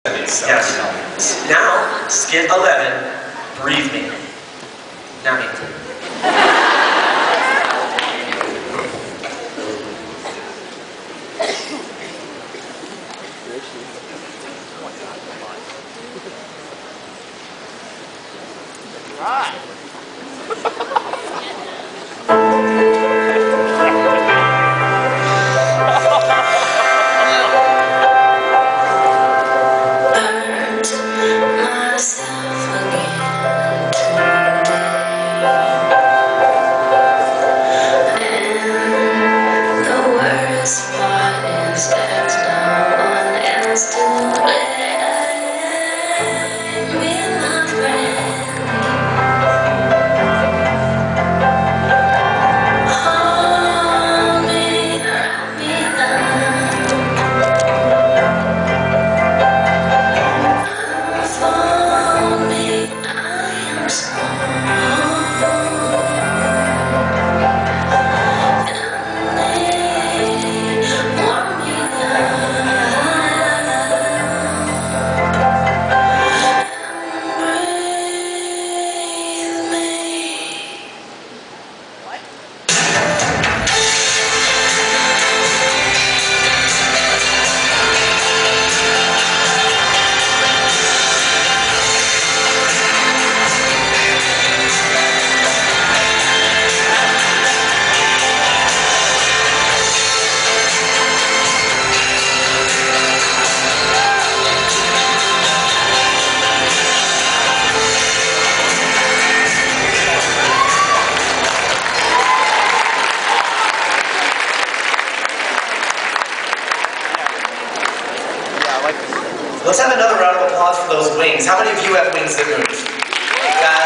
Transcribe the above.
Yes. Now, skit 11, breathe me. Now me. Right. Let's have another round of applause for those wings. How many of you have wings that move?